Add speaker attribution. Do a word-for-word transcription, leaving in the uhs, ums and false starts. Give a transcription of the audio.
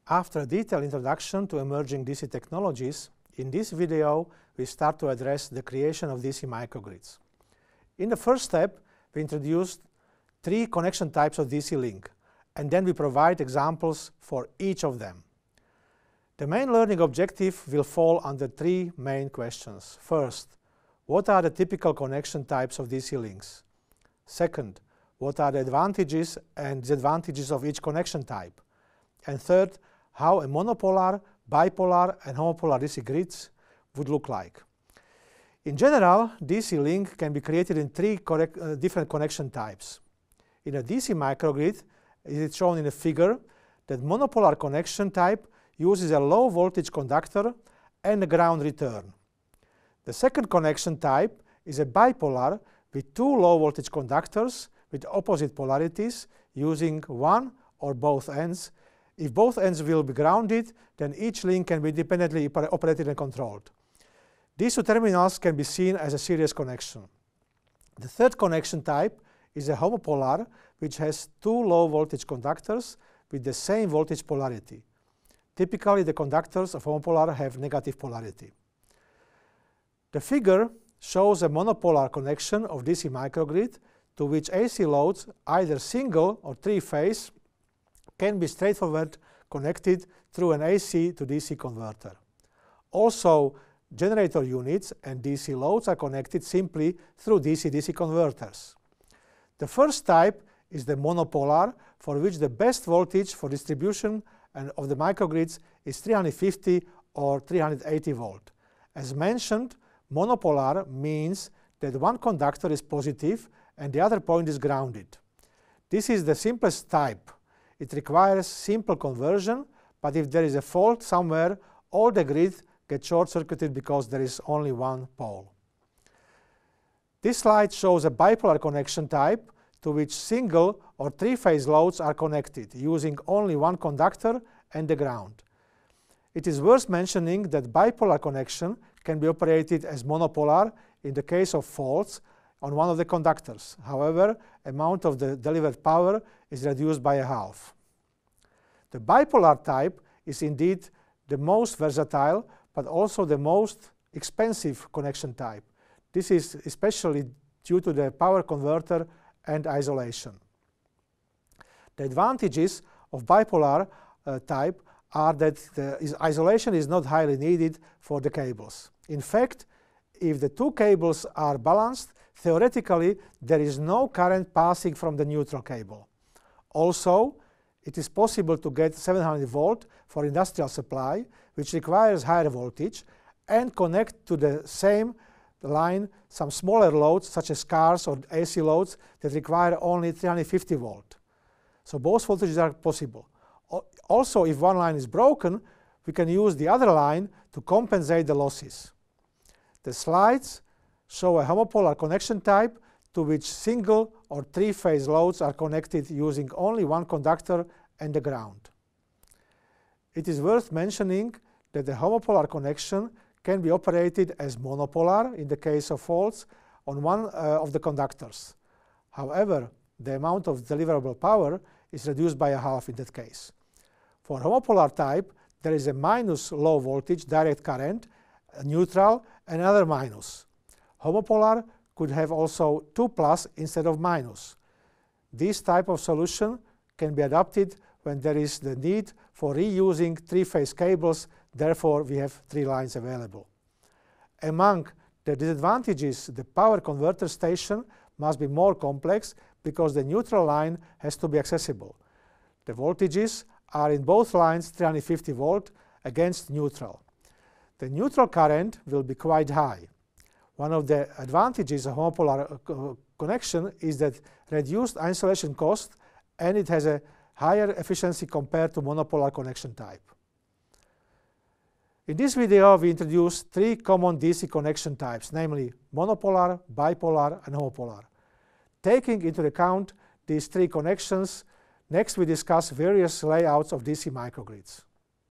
Speaker 1: After a detailed introduction to emerging D C technologies, in this video we start to address the creation of D C microgrids. In the first step, we introduced three connection types of D C link, and then we provide examples for each of them. The main learning objective will fall under three main questions. First, what are the typical connection types of D C links? Second, what are the advantages and disadvantages of each connection type? And third, how a monopolar, bipolar and homopolar D C grids would look like. In general, D C link can be created in three correct, uh, different connection types. In a D C microgrid, it is shown in a figure that monopolar connection type uses a low voltage conductor and a ground return. The second connection type is a bipolar with two low voltage conductors with opposite polarities using one or both ends. If both ends will be grounded, then each link can be independently operated and controlled. These two terminals can be seen as a series connection. The third connection type is a homopolar, which has two low voltage conductors with the same voltage polarity. Typically, the conductors of homopolar have negative polarity. The figure shows a monopolar connection of D C microgrid to which A C loads, either single or three-phase, can be straightforward connected through an A C to D C converter. Also, generator units and D C loads are connected simply through D C D C converters. The first type is the monopolar, for which the best voltage for distribution and of the microgrids is three hundred fifty or three hundred eighty volt. As mentioned, monopolar means that one conductor is positive and the other point is grounded. This is the simplest type. It requires simple conversion, but if there is a fault somewhere, all the grid gets short-circuited because there is only one pole. This slide shows a bipolar connection type to which single or three-phase loads are connected using only one conductor and the ground. It is worth mentioning that bipolar connection can be operated as monopolar in the case of faults on one of the conductors. However, amount of the delivered power is reduced by a half. The bipolar type is indeed the most versatile, but also the most expensive connection type. This is especially due to the power converter and isolation. The advantages of bipolar uh, type are that the is isolation is not highly needed for the cables. In fact, if the two cables are balanced, theoretically there is no current passing from the neutral cable. Also, it is possible to get seven hundred volt for industrial supply, which requires higher voltage, and connect to the same line some smaller loads such as cars or A C loads that require only three hundred fifty volt. So both voltages are possible. Also, if one line is broken, we can use the other line to compensate the losses. The slides show a homopolar connection type to which single or three-phase loads are connected using only one conductor and the ground. It is worth mentioning that the homopolar connection can be operated as monopolar in the case of faults on one uh, of the conductors. However, the amount of deliverable power is reduced by a half in that case. For homopolar type, there is a minus low voltage direct current, a neutral, and another minus. Homopolar could have also two plus instead of minus. This type of solution can be adopted when there is the need for reusing three-phase cables. Therefore, we have three lines available. Among the disadvantages, the power converter station must be more complex because the neutral line has to be accessible. The voltages are in both lines three hundred fifty volt against neutral. The neutral current will be quite high. One of the advantages of homopolar uh, connection is that reduced isolation cost, and it has a higher efficiency compared to monopolar connection type. In this video, we introduced three common D C connection types, namely monopolar, bipolar, and homopolar. Taking into account these three connections, next we discuss various layouts of D C microgrids.